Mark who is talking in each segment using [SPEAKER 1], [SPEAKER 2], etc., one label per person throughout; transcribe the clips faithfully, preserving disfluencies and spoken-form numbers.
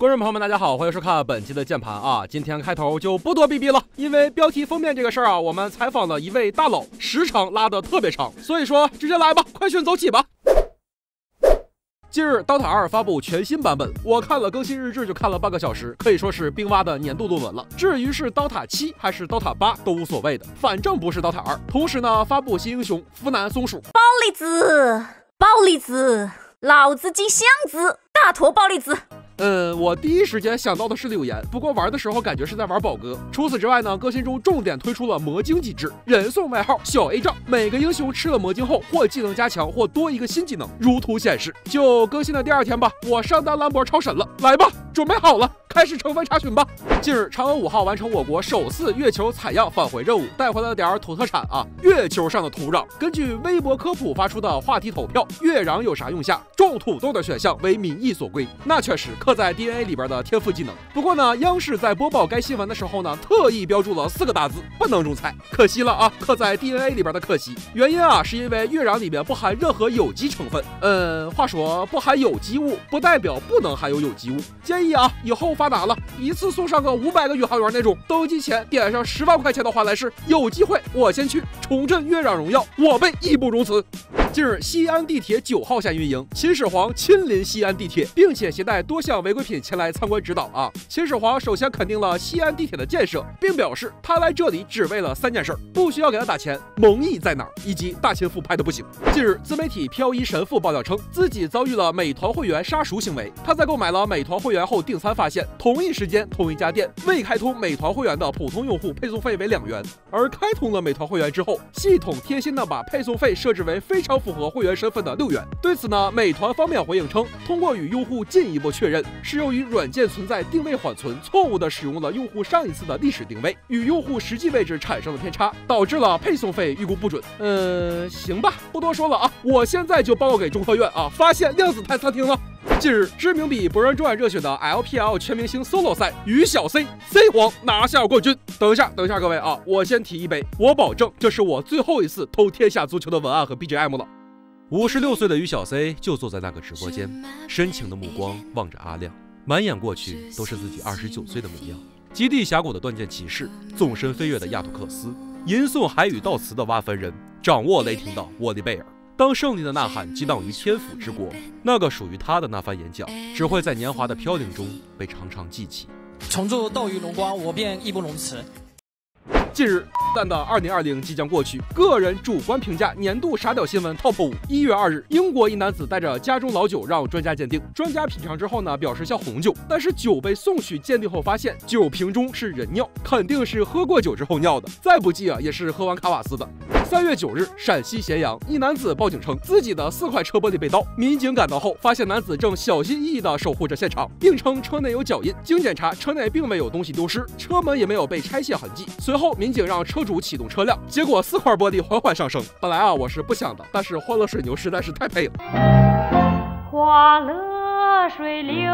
[SPEAKER 1] 观众朋友们，大家好，欢迎收看本期的键盘啊！今天开头就不多逼逼了，因为标题封面这个事儿啊，我们采访了一位大佬，时长拉得特别长，所以说直接来吧，快讯走起吧。近日 ，DOTA 二发布全新版本，我看了更新日志就看了半个小时，可以说是冰蛙的年度论文了。至于是 DOTA 七还是 DOTA 八都无所谓的，反正不是 DOTA 二。同时呢，发布新英雄弗南松鼠。
[SPEAKER 2] 暴力子，暴力子，老子金箱子，大坨暴力子。
[SPEAKER 1] 嗯，我第一时间想到的是柳岩，不过玩的时候感觉是在玩宝哥。除此之外呢，更新中重点推出了魔晶机制，人送外号小 A 杖，每个英雄吃了魔晶后，或技能加强，或多一个新技能，如图显示。就更新的第二天吧，我上单兰博超神了，来吧，准备好了，开始成分查询吧。近日，嫦娥五号完成我国首次月球采样返回任务，带回了点土特产啊，月球上的土壤。根据微博科普发出的话题投票，月壤有啥用下？种土豆的选项为民意所归，那确实刻在 D N A 里边的天赋技能。不过呢，央视在播报该新闻的时候呢，特意标注了四个大字：不能种菜。可惜了啊，刻在 D N A 里边的可惜。原因啊，是因为月壤里面不含任何有机成分。嗯，话说不含有机物不代表不能含有有机物。建议啊，以后发达了，一次送上个五百个宇航员那种，登机前点上十万块钱的话来是，有机会我先去重振月壤荣耀，我辈义不容辞。近日，西安地铁九号线运营，秦始皇亲临西安地铁，并且携带多项违规品前来参观指导啊。秦始皇首先肯定了西安地铁的建设，并表示他来这里只为了三件事，不需要给他打钱，蒙毅在哪儿，以及大秦赋拍的不行。近日，自媒体漂移神父爆料称，自己遭遇了美团会员杀熟行为。他在购买了美团会员后订餐，发现同一时间同一家店未开通美团会员的普通用户配送费为两元，而开通了美团会员之后，系统贴心的把配送费设置为非常符合会员身份的六元。对此呢，美团方面回应称，通过与用户进一步确认，是由于软件存在定位缓存，错误的使用了用户上一次的历史定位，与用户实际位置产生了偏差，导致了配送费预估不准。嗯，行吧，不多说了啊，我现在就报告给中科院啊，发现量子态餐厅了。近日，知名比《博人传》热血的 L P L 全明星 solo 赛，于小 C C 皇拿下冠军。等一下，等一下，各位啊，我先提一杯，我保证这是我最后一次偷天下足球的文案和 B G M 了。五十六岁的于小 C 就坐在那个直播间，深情的目光望着阿亮，满眼过去都是自己二十九岁的模样。极地峡谷的断剑骑士，纵身飞跃的亚图克斯，吟诵海语悼词的挖坟人，掌握雷霆的沃利贝尔。当胜利的呐喊激荡于天府之国，那个属于他的那番演讲，只会在年华的飘零中被常常记起。
[SPEAKER 3] 重铸斗鱼荣光，我便义不容辞。
[SPEAKER 1] 近日，蛋的二零二零即将过去，个人主观评价年度傻屌新闻 Top 五。一月二日，英国一男子带着家中老酒让专家鉴定，专家品尝之后呢，表示像红酒，但是酒被送去鉴定后发现酒瓶中是人尿，肯定是喝过酒之后尿的，再不济啊也是喝完卡瓦斯的。三月九日，陕西咸阳一男子报警称自己的四块车玻璃被盗，民警赶到后发现男子正小心翼翼地守护着现场，并称车内有脚印。经检查，车内并没有东西丢失，车门也没有被拆卸痕迹。随后，民警让车主启动车辆，结果四块玻璃缓缓上升。本来啊，我是不想的，但是欢乐水牛实在是太配了。
[SPEAKER 4] 花乐水流。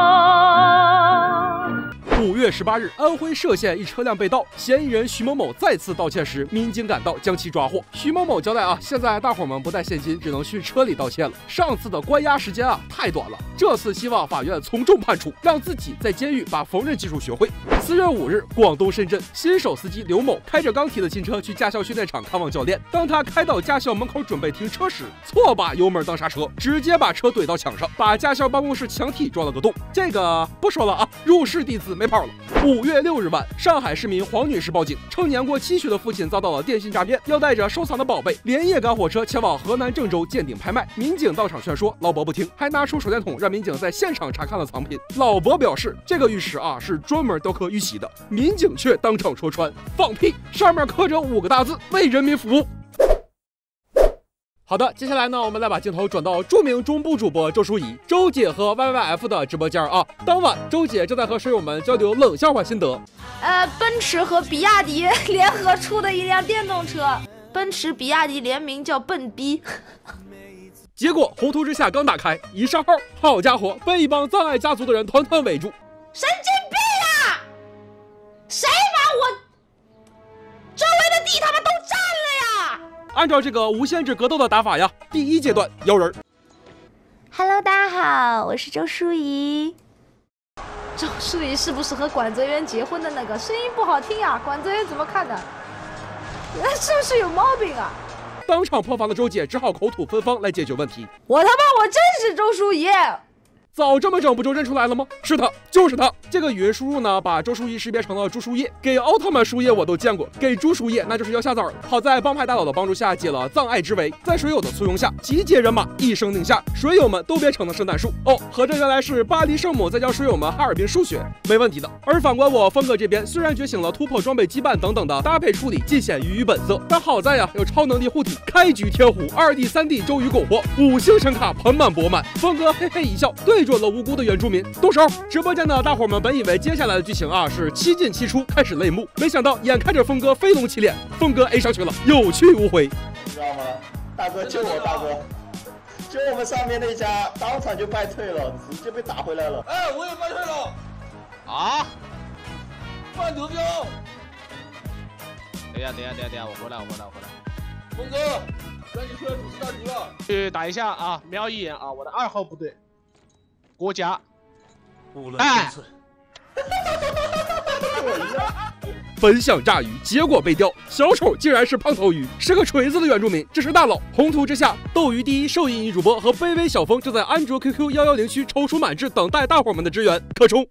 [SPEAKER 1] 五月十八日，安徽歙县一车辆被盗，嫌疑人徐某某再次盗窃时，民警赶到将其抓获。徐某某交代啊，现在大伙们不带现金，只能去车里盗窃了。上次的关押时间啊太短了，这次希望法院从重判处，让自己在监狱把缝纫技术学会。四月五日，广东深圳新手司机刘某开着刚提的新车去驾校训练场看望教练，当他开到驾校门口准备停车时，错把油门当刹车，直接把车怼到墙上，把驾校办公室墙体撞了个洞。这个不说了啊，入室弟子没跑了。五月六日晚，上海市民黄女士报警，称年过七旬的父亲遭到了电信诈骗，要带着收藏的宝贝连夜赶火车前往河南郑州鉴定拍卖。民警到场劝说，老伯不听，还拿出手电筒让民警在现场查看了藏品。老伯表示，这个玉石啊是专门雕刻玉玺的，民警却当场戳穿，放屁，上面刻着五个大字：为人民服务。好的，接下来呢，我们来把镜头转到著名中部主播周淑怡、周姐和 Y Y F 的直播间啊。当晚，周姐正在和水友们交流冷笑话心得。
[SPEAKER 2] 呃，奔驰和比亚迪联合出的一辆电动车，奔驰比亚迪联名叫笨逼。
[SPEAKER 1] 结果宏图之下刚打开，一上号，好家伙，被一帮葬爱家族的人团团围住。
[SPEAKER 2] 神经病啊！谁把我周围的地他们都占了呀？
[SPEAKER 1] 按照这个无限制格斗的打法呀，第一阶段摇人。
[SPEAKER 2] Hello， 大家好，我是周淑怡。 周淑怡是不是和管泽元结婚的那个？声音不好听啊，管泽元怎么看的？是不是有毛病啊？
[SPEAKER 1] 当场破防的周姐只好口吐芬芳来解决问题。
[SPEAKER 2] 我他妈我真是周淑怡！
[SPEAKER 1] 早这么整不就认出来了吗？是他，就是他。这个语音输入呢，把周淑怡识别成了朱书叶。给奥特曼输液我都见过，给猪输液那就是要下崽儿。好在帮派大佬的帮助下解了葬爱之围，在水友的簇拥下，集结人马一声令下，水友们都变成了圣诞树。哦，合着原来是巴黎圣母在教水友们哈尔滨数学，没问题的。而反观我峰哥这边，虽然觉醒了突破装备羁绊等等的搭配处理尽显于于本色，但好在呀有超能力护体，开局天虎，二 D 三 D 周瑜苟活，五星神卡盆满钵满。峰哥嘿嘿一笑，对准了无辜的原住民，动手！直播间的大伙们本以为接下来的剧情啊是七进七出，开始泪目，没想到眼看着峰哥飞龙起脸，峰哥 A 上去了，有去无回。
[SPEAKER 5] 你知道吗？大哥救我，大哥！就我们上面那家当场就败退了，直接被打回来了。
[SPEAKER 6] 哎，我也败退了。啊？半德彪！
[SPEAKER 7] 等一下，等一下，等一下，等一下，我回来，我回来，我回来。
[SPEAKER 6] 峰哥，让你出来主持大局了。
[SPEAKER 7] 去打一下啊，瞄一眼啊，我的二号部队，国家。
[SPEAKER 8] 误了分寸。
[SPEAKER 1] 本想炸鱼，结果被钓。小丑竟然是胖头鱼，是个锤子的原住民，这是大佬。宏图之下，斗鱼第一兽印女主播和卑微小峰正在安卓 Q Q 幺幺零区踌躇满志，等待大伙们的支援，可冲！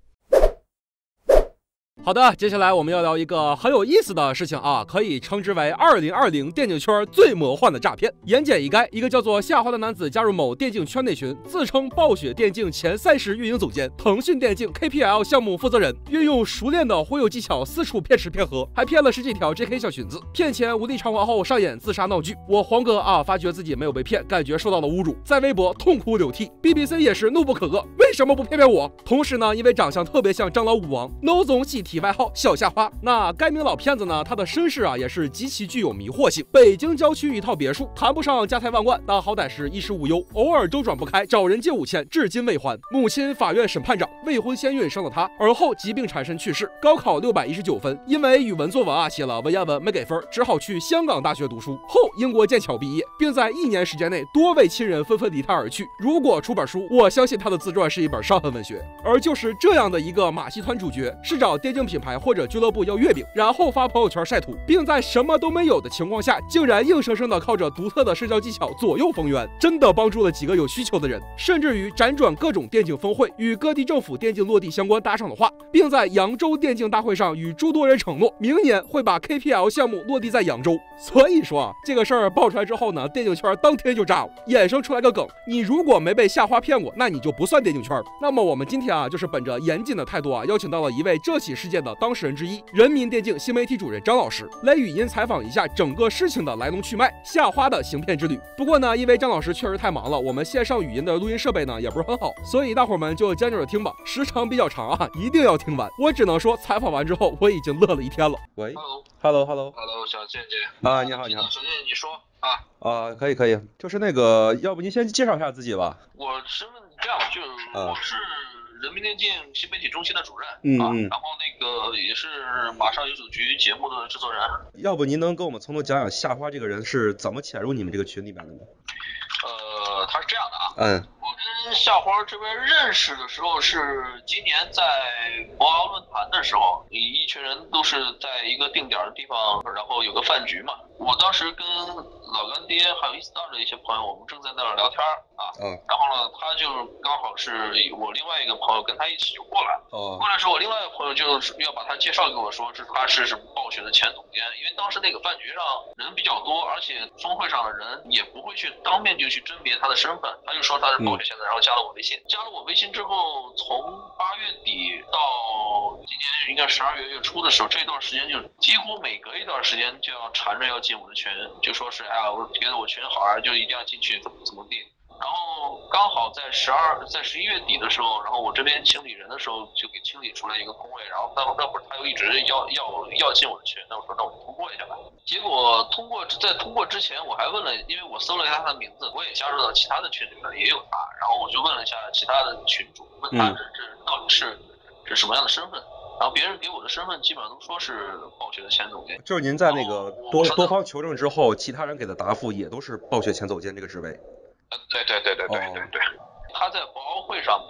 [SPEAKER 1] 好的，接下来我们要聊一个很有意思的事情啊，可以称之为二零二零电竞圈最魔幻的诈骗。言简意赅，一个叫做夏花的男子加入某电竞圈内群，自称暴雪电竞前赛事运营总监、腾讯电竞 K P L 项目负责人，运用熟练的忽悠技巧，四处骗吃骗喝，还骗了十几条 J K 小裙子，骗钱无力偿还后上演自杀闹剧。我黄哥啊，发觉自己没有被骗，感觉受到了侮辱，在微博痛哭流涕。B B C 也是怒不可遏，为什么不骗骗我？同时呢，因为长相特别像张老武王 ，No 总系体外号小夏花。那该名老骗子呢，他的身世啊也是极其具有迷惑性。北京郊区一套别墅，谈不上家财万贯，但好歹是衣食无忧，偶尔周转不开，找人借五千，至今未还。母亲法院审判长，未婚先孕生了他，而后疾病缠身去世。高考六百一十九分，因为语文作文啊写了文言文没给分，只好去香港大学读书。后英国剑桥毕业，并在一年时间内多位亲人纷纷离他而去。如果出本书，我相信他的自传是一本伤痕文学。而就是这样的一个马戏团主角，是找电竞品牌或者俱乐部要月饼，然后发朋友圈晒图，并在什么都没有的情况下，竟然硬生生的靠着独特的社交技巧左右逢源，真的帮助了几个有需求的人，甚至于辗转各种电竞峰会，与各地政府电竞落地相关搭上了话，并在扬州电竞大会上与诸多人承诺，明年会把 K P L 项目落地在扬州。所以说啊，这个事儿爆出来之后呢，电竞圈当天就炸了，衍生出来个梗：你如果没被夏花骗过，那你就不算电竞圈。那么我们今天啊，就是本着严谨的态度啊，邀请到了一位这起事件的当事人之一，人民电竞新媒体主任张老师，来语音采访一下整个事情的来龙去脉，夏花的行骗之旅。不过呢，因为张老师确实太忙了，我们线上语音的录音设备呢也不是很好，所以大伙们就将就着听吧，时长比较长啊，一定要听完。我只能说，采访完之后我已经乐了一天了。
[SPEAKER 9] 喂
[SPEAKER 6] ，Hello，Hello，Hello，
[SPEAKER 9] Hello， 小健姐
[SPEAKER 6] 啊，你好，你好，
[SPEAKER 9] 小健，你说啊
[SPEAKER 6] 啊，可以可以，就是那个，要不您先介绍一下自己吧。
[SPEAKER 9] 我身份这样，就我是人民电竞新媒体中心的主任，
[SPEAKER 6] 嗯
[SPEAKER 9] 啊，
[SPEAKER 6] 嗯，
[SPEAKER 9] 然后那个也是马上有主局节目的制作人。
[SPEAKER 6] 要不您能跟我们从头讲讲夏花这个人是怎么潜入你们这个群里面的呢？
[SPEAKER 9] 呃，他是这样的啊，
[SPEAKER 6] 嗯，
[SPEAKER 9] 我跟夏花这边认识的时候是今年在博鳌论坛的时候，一群人都是在一个定点的地方，然后有个饭局嘛。我当时跟老干爹还有一四二的一些朋友，我们正在那儿聊天啊，
[SPEAKER 6] 嗯，
[SPEAKER 9] 然后呢，他就刚好是我另外一个朋友跟他一起就过来，
[SPEAKER 6] 哦，
[SPEAKER 9] 过来时候我另外一个朋友就是要把他介绍给我说，是他是什么暴雪的前总监，因为当时那个饭局上人比较多，而且峰会上的人也不会去当面就去甄别他的身份，他就说他是暴雪现在，然后加了我微信，加了我微信之后，从八月底到今年应该十二月月初的时候，这段时间就几乎每隔一段时间就要缠着要进我的群，就说是哎呀，我觉得我群好啊，就一定要进去，怎么怎么地。然后刚好在十二在十一月底的时候，然后我这边清理人的时候就给清理出来一个空位，然后那那会儿他又一直要要要进我的群，那我说那我通过一下吧。结果通过在通过之前我还问了，因为我搜了一下他的名字，我也加入到其他的群里面也有他，然后我就问了一下其他的群主，问他这这到底是是什么样的身份。然后别人给我的身份基本上都说是暴雪的前总监，
[SPEAKER 6] 就是您在那个多多方求证之后，其他人给的答复也都是暴雪前总监这个职位。
[SPEAKER 9] 呃，对对对对对对对。他在博鳌会上，包括他一直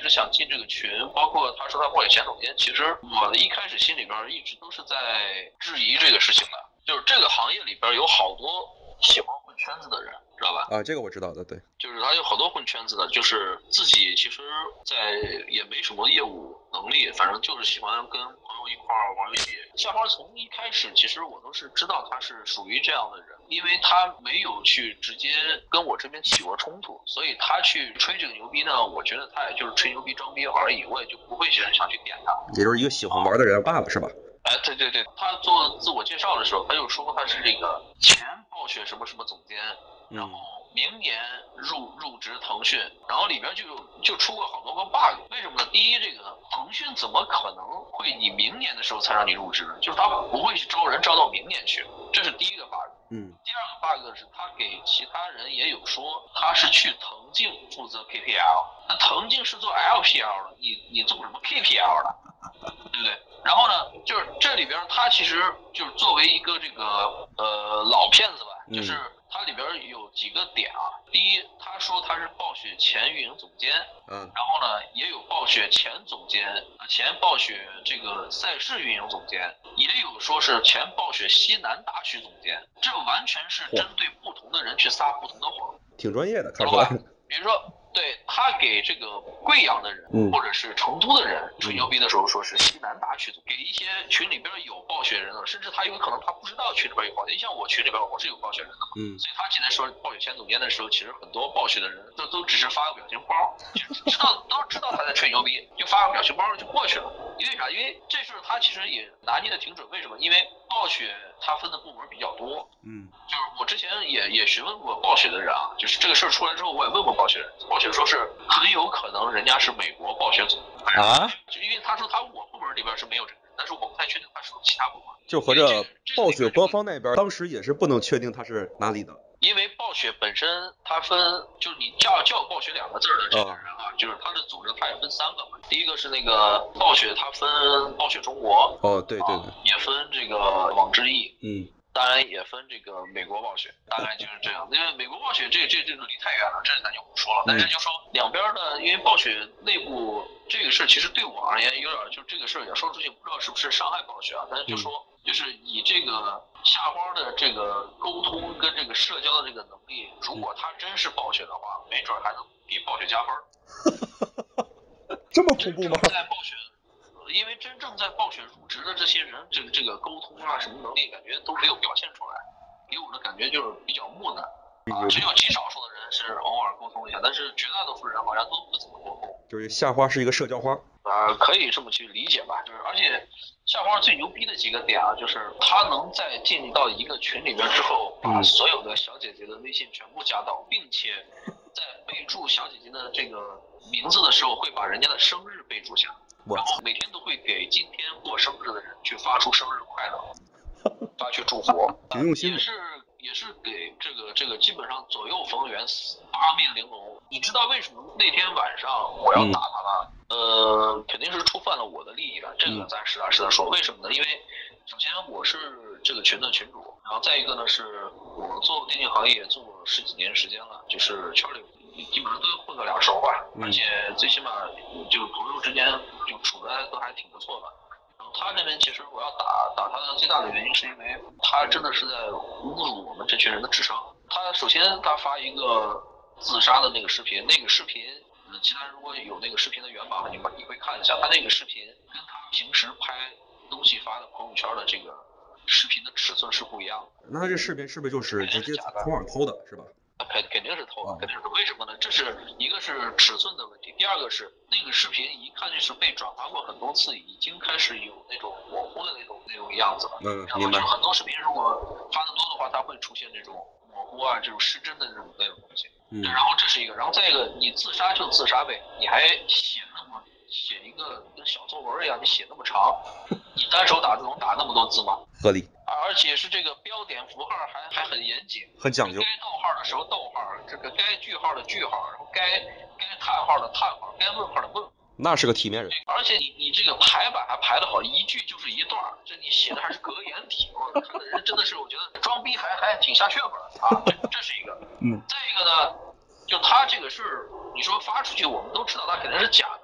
[SPEAKER 9] 直想进这个群，包括他说他暴雪前总监，其实我一开始心里边一直都是在质疑这个事情的，就是这个行业里边有好多喜欢混圈子的人，知道吧？
[SPEAKER 6] 啊，这个我知道的，对，
[SPEAKER 9] 就是他有好多混圈子的，就是自己其实在也没什么业务能力，反正就是喜欢跟朋友一块儿玩游戏。夏花从一开始其实我都是知道他是属于这样的人，因为他没有去直接跟我这边起过冲突，所以他去吹这个牛逼呢，我觉得他也就是吹牛逼装逼而已，我也就不会想想去点他。
[SPEAKER 6] 也就是一个喜欢玩的人罢了，是吧？
[SPEAKER 9] 哎，对对对，他做自我介绍的时候，他就说他是这个前暴雪什么什么总监，然后明年入入职腾讯，然后里边就就出过好多个 bug。为什么呢？第一，这个腾讯怎么可能会你明年的时候才让你入职呢？就是他不会去招人招到明年去，这是第一个 bug。
[SPEAKER 6] 嗯。
[SPEAKER 9] 第二个 bug 是他给其他人也有说他是去腾讯负责 K P L， 那腾讯是做 L P L 的，你你做什么 K P L 的，对不对？然后呢，就是这里边他其实就是作为一个这个呃老骗子吧，就是它里边有几个点啊。第一，他说他是暴雪前运营总监，
[SPEAKER 6] 嗯，
[SPEAKER 9] 然后呢也有暴雪前总监，前暴雪这个赛事运营总监，也有说是前暴雪西南大区总监，这完全是针对不同的人去撒不同的谎，
[SPEAKER 6] 挺专业的，看出来。
[SPEAKER 9] 比如说。对他给这个贵阳的人、嗯、或者是成都的人吹牛逼的时候，说是西南大区，给一些群里边有暴雪人的，甚至他有可能他不知道群里边有暴雪。你像我群里边我是有暴雪人的嘛，嗯，所以他今天说暴雪前总监的时候，其实很多暴雪的人都都只是发个表情包，就知道都知道他在吹牛逼，就发个表情包就过去了。因为啥？因为这事他其实也拿捏的挺准。为什么？因为暴雪它分的部门比较多，嗯，就是我之前也也询问过暴雪的人啊，就是这个事出来之后，我也问过暴雪人，暴雪说是很有可能人家是美国暴雪总啊，就因为他说他我部门里边是没有这个，但是我不太确定他是不是其他部门。
[SPEAKER 6] 就合着暴雪官方那边当时也是不能确定他是哪里的。
[SPEAKER 9] 因为暴雪本身它分，就是你叫叫暴雪两个字的这个人啊，哦、就是它的组织它也分三个嘛。第一个是那个暴雪，它分暴雪中国，
[SPEAKER 6] 哦对对对，
[SPEAKER 9] 啊、也分这个网之易，
[SPEAKER 6] 嗯，
[SPEAKER 9] 当然也分这个美国暴雪，大概就是这样。因为美国暴雪这这这个离太远了，这咱就不说了。但是就说两边呢，因为暴雪内部这个事其实对我而言有点，就这个事也说出去不知道是不是伤害暴雪啊，但是就说。嗯就是以这个夏花的这个沟通跟这个社交的这个能力，如果他真是暴雪的话，没准还能给暴雪加分。
[SPEAKER 6] 这么恐怖吗？
[SPEAKER 9] 在暴雪，因为真正在暴雪入职的这些人，这个这个沟通啊什么能力，感觉都没有表现出来，给我的感觉就是比较木讷。啊，只有极少数的人是偶尔沟通一下，但是绝大多数人好像都不怎么沟通。
[SPEAKER 6] 就是夏花是一个社交花。
[SPEAKER 9] 啊，可以这么去理解吧。就是而且夏花最牛逼的几个点啊，就是他能在进到一个群里边之后，把所有的小姐姐的微信全部加到，并且在备注小姐姐的这个名字的时候，会把人家的生日备注下，然后每天都会给今天过生日的人去发出生日快乐，发去祝福，
[SPEAKER 6] 挺用心的。
[SPEAKER 9] 也是也是给这个这个基本上左右逢源，八面玲珑。你知道为什么那天晚上我要打他吗？嗯、呃，肯定是触犯了我的利益了，这个咱实打实的说。为什么呢？因为首先我是这个群的群主，然后再一个呢是我做电竞行业也做了十几年时间了，就是圈里基本上都混个两手吧，而且最起码就朋友之间就处的都还挺不错的。然后他那边其实我要打打他的最大的原因是因为他真的是在侮辱我们这群人的智商。他首先他发一个自杀的那个视频，那个视频。其他人如果有那个视频的原版，你你会看一下，他那个视频跟他平时拍东西发的朋友圈的这个视频的尺寸是不一样的。
[SPEAKER 6] 那他这视频是不是就是直接从网偷的，是吧？
[SPEAKER 9] 肯肯定是偷的，肯定是。为什么呢？这是一个是尺寸的问题，第二个是那个视频一看就是被转发过很多次，已经开始有那种模糊的那种那种样子了。
[SPEAKER 6] 嗯，明白。
[SPEAKER 9] 就很多视频如果发的多的话，它会出现这种模糊啊，这种失真的这种那种东西。嗯，然后这是一个，然后再一个，你自杀就自杀呗，你还写那么写一个跟小作文一样，你写那么长，你单手打字能打那么多字吗？
[SPEAKER 6] 合理。
[SPEAKER 9] 而且是这个标点符号还还很严谨，
[SPEAKER 6] 很讲究。
[SPEAKER 9] 该逗号的时候逗号，这个该句号的句号，然后该该叹号的叹号，该问号的问号。
[SPEAKER 6] 那是个体面人。
[SPEAKER 9] 而且你你这个排版还排得好，一句就是一段，这你写的还是格言体，我看的人真的是我觉得装逼还还挺下血本啊，这这是一个。嗯。再一个呢，就他这个事儿，你说发出去，我们都知道他肯定是假的。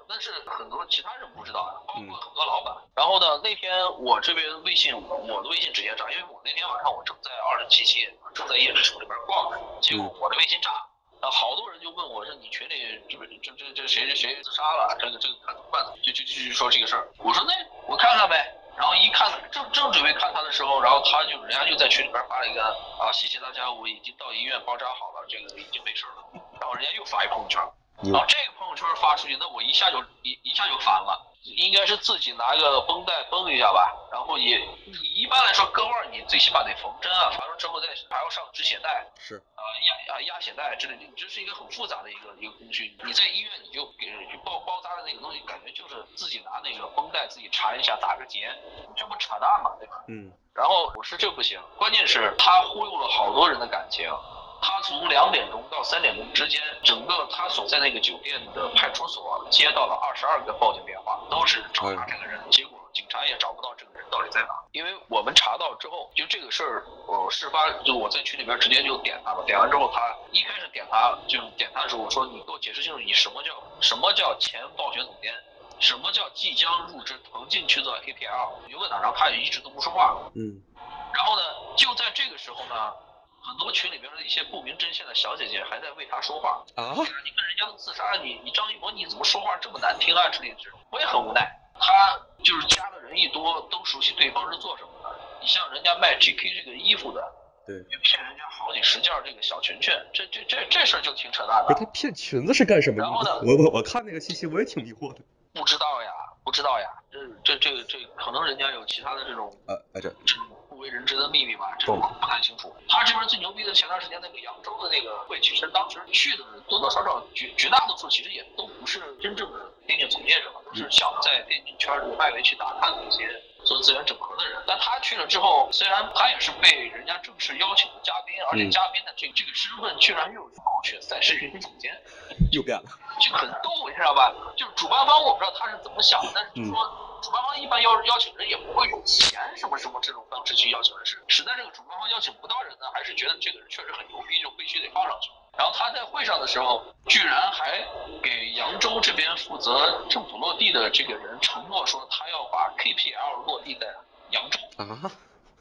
[SPEAKER 9] 但是很多其他人不知道，包括很多老板。嗯、然后呢，那天我这边微信，我的微信直接炸，因为我那天晚上我正在二十七期，正在夜之城里边逛着，结果我的微信炸。啊，好多人就问我说你群里这这这这谁谁谁自杀了，这个这个看怎么办？就就就说这个事儿。我说那我看看呗。然后一看正正准备看他的时候，然后他就人家就在群里边发了一个啊，谢谢大家，我已经到医院包扎好了，这个已经没事了。然后人家又发一朋友圈，然后这个朋友圈发出去，那我一下就一一下就烦了。应该是自己拿个绷带绷一下吧，然后也一般来说割腕你最起码得缝针啊，缝完之后再还要上止血带，
[SPEAKER 6] 是
[SPEAKER 9] 啊压啊压血带之类的，这是一个很复杂的一个一个工序。你在医院你就给包包扎的那个东西，感觉就是自己拿那个绷带自己缠一下打个结，这不扯淡嘛，对吧？嗯。然后我说这不行，关键是他忽悠了好多人的感情。他从两点钟到三点钟之间，整个他所在那个酒店的派出所接到了二十二个报警电话，都是找查这个人。结果警察也找不到这个人到底在哪，因为我们查到之后，就这个事儿，我事发就我在群里边直接就点他了，点完之后他一开始点他就点他的时候，我说你给我解释清楚，你什么叫什么叫前暴雪总监，什么叫即将入职腾进去做 K P L， 我就问他，然后他也一直都不说话。嗯，然后呢，就在这个时候呢。很多群里边的一些不明真相的小姐姐还在为他说话啊！你跟人家都自杀，你你张一博你怎么说话这么难听啊之类的这种，我也很无奈。他就是加的人一多，都熟悉对方是做什么的。你像人家卖 G K 这个衣服的，对，骗人家好几十件这个小裙裙，这这这这事儿就挺扯淡的。
[SPEAKER 6] 不是他骗裙子是干什么？然后呢，我我我看那个信息我也挺迷惑的。
[SPEAKER 9] 不知道呀，不知道呀，这这这个这可能人家有其他的这种
[SPEAKER 6] 呃哎这。
[SPEAKER 9] 不为人知的秘密吧，这个不太清楚。他这边最牛逼的，前段时间那个扬州的那个会，其实当时去的多多少少绝绝大多数其实也都不是真正的电竞从业者，都是想在电竞圈的外围去打探的一些做资源整合的人。但他去了之后，虽然他也是被人家正式邀请的嘉宾，而且嘉宾的这这个身份居然又是暴雪赛事运营总监，
[SPEAKER 6] 又变了，
[SPEAKER 9] 就很逗，你知道吧？就是主办方我不知道他是怎么想的，但是就说。嗯主办方一般邀邀请人也不会用钱什么什么这种方式去邀请人，是实在这个主办方邀请不到人呢，还是觉得这个人确实很牛逼，就必须得放上去。然后他在会上的时候，居然还给扬州这边负责政府落地的这个人承诺说，他要把 K P L 落地在扬州。啊，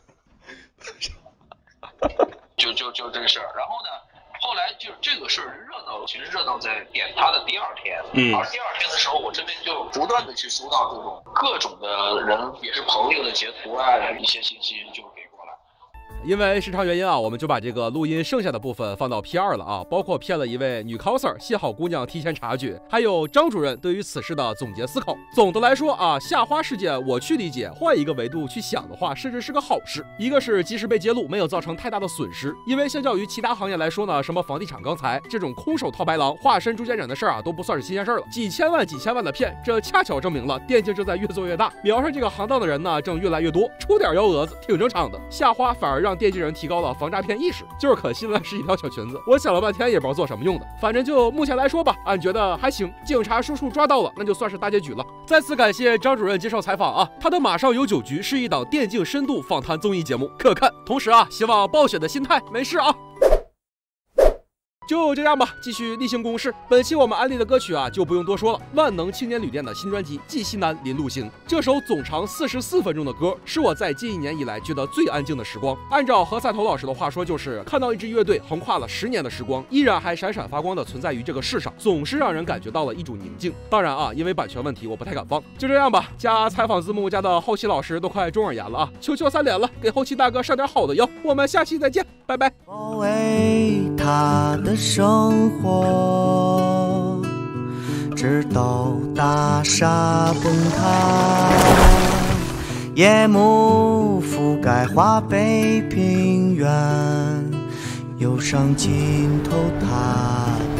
[SPEAKER 9] 就就就这个事儿。然后呢？后来就这个事儿热闹，其实热闹在点他的第二天，嗯，而第二天的时候，我这边就不断的去收到这种各种的人，也是朋友的截图啊，一些信息就给过来。
[SPEAKER 1] 因为时长原因啊，我们就把这个录音剩下的部分放到 P 二 了啊，包括骗了一位女 coser 谢好姑娘提前察觉，还有张主任对于此事的总结思考。总的来说啊，夏花事件我去理解，换一个维度去想的话，甚至是个好事。一个是及时被揭露，没有造成太大的损失，因为相较于其他行业来说呢，什么房地产、钢材这种空手套白狼、化身中间人的事儿啊，都不算是新鲜事儿了。几千万、几千万的骗，这恰巧证明了电竞正在越做越大，瞄上这个行当的人呢，正越来越多，出点幺蛾子挺正常的。夏花反而让电竞人提高了防诈骗意识，就是可惜了是一条小裙子。我想了半天也不知道做什么用的，反正就目前来说吧，俺觉得还行。警察叔叔抓到了，那就算是大结局了。再次感谢张主任接受采访啊，他的马上有酒局是一档电竞深度访谈综艺节目，可看。同时啊，希望暴雪的心态没事啊。就这样吧，继续例行公事。本期我们安利的歌曲啊，就不用多说了。万能青年旅店的新专辑《寄西南临路行》，这首总长四十四分钟的歌，是我在近一年以来觉得最安静的时光。按照何赛头老师的话说，就是看到一支乐队横跨了十年的时光，依然还闪闪发光的存在于这个世上，总是让人感觉到了一种宁静。当然啊，因为版权问题，我不太敢放。就这样吧，加采访字幕加的后期老师都快中耳炎了啊，求求三连了，给后期大哥上点好的药。我们下期再见，拜拜。
[SPEAKER 10] 包围他的生活，直到大厦崩塌，夜幕覆盖华北平原，忧伤浸透他。